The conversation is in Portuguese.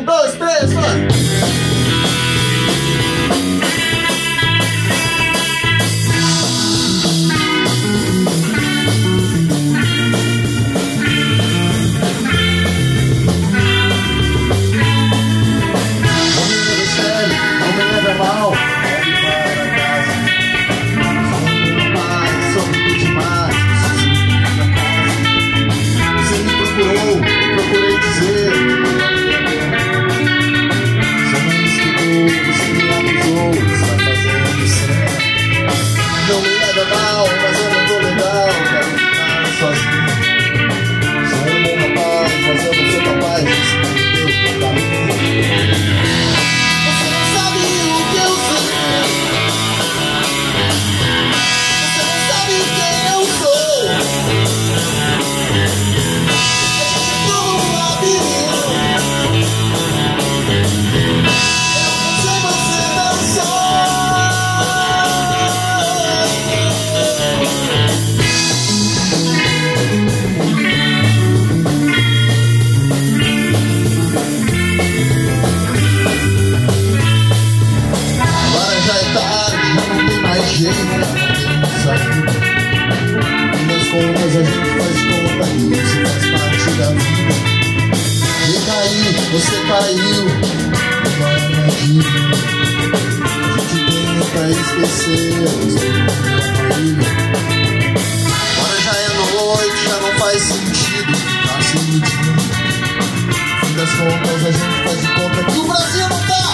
1, 2, 3, vai! Procurei dizer, você não me estudou, você me abusou, está fazendo certo. Não me leva mal, mas eu não tô legal, quero ficar sozinho. Sou um bom rapaz, mas eu não sou capaz de seguir o meu caminho. Você não sabe o que eu sei, você não sabe quem eu sou. Nas contas a gente faz conta, isso faz parte da vida. Recaí, você caiu numa armadilha. A gente tenta esquecer a família. Agora já é noite, já não faz sentido ficar se iludindo. No fim das contas a gente faz de conta que o Brasil não tá.